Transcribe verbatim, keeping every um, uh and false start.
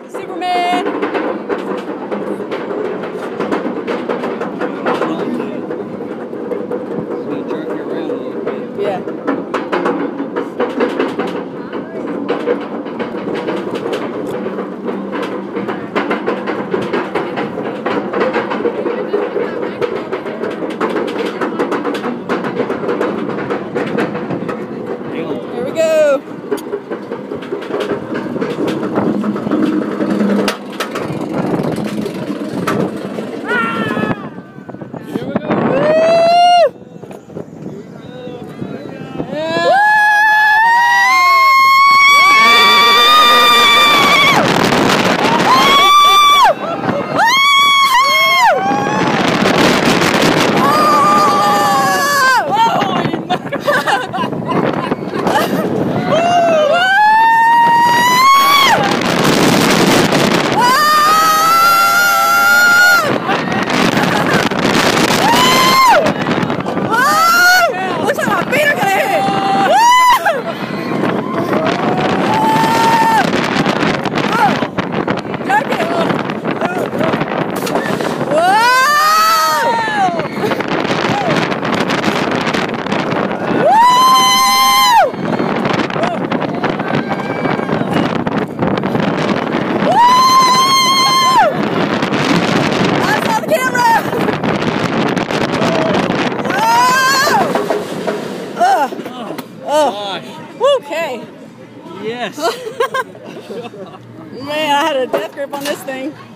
Superman! So jerk you around a little bit. Yeah. Here we go. Here we go. Woo! Yeah. Oh, okay. Yes. Man, I had a death grip on this thing.